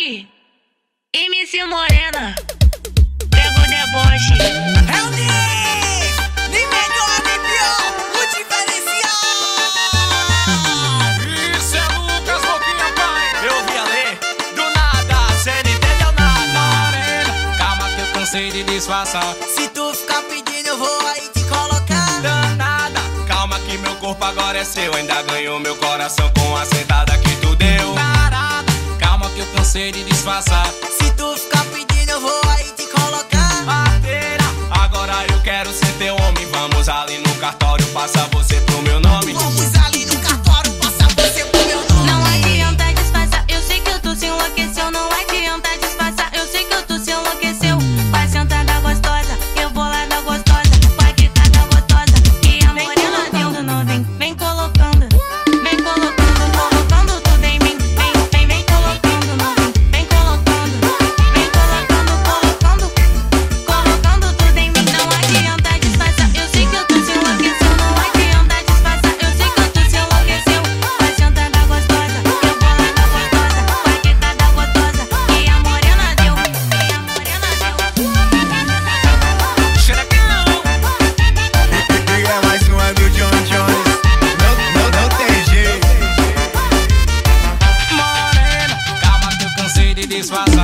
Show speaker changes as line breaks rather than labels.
Aí, MC Morena, pega o deboche.
É o Nis, nem melhor nem pior, o diferencial.
Isso é Lucas Boquinha, pai. Eu vi a ler, do nada, cê não entendeu nada. Morena, calma que eu cansei de disfarçar.
Se tu ficar pedindo eu vou aí te colocar.
Danada, calma que meu corpo agora é seu. Ainda ganhou meu coração com a sentada que tu deu. Parada, calma que eu cansei de disfarçar.
Se tu ficar pedindo eu vou aí te colocar.
Parteira, agora eu quero ser teu homem. Vamos ali no cartório, passa você pro meu nome.
Vamos ali no cartório, passa você pro meu nome.
Não adianta disfarçar, eu sei que eu tô se enlouqueceu. Não adianta disfarçar, eu sei que eu tô se enlouqueceu. Vai sentada gostosa, eu vou lá da gostosa. Vai quitar da gostosa, que a morena deu. Não vem colocando, vem colocando, colocando tudo em mim. Vem colocando, não vem colocando, vem colocando, colocando tudo em mim. Não adianta disfarçar, eu sei que eu tô se enlouqueceu. Não adianta disfarçar, eu sei que eu tô se enlouqueceu. Vai sentada gostosa, eu vou lá da gostosa. Vai quitar da gostosa, que a morena deu.
E é mais uma do John Jones. Não tem jeito.
Morena, calma que eu cansei de disfarçar.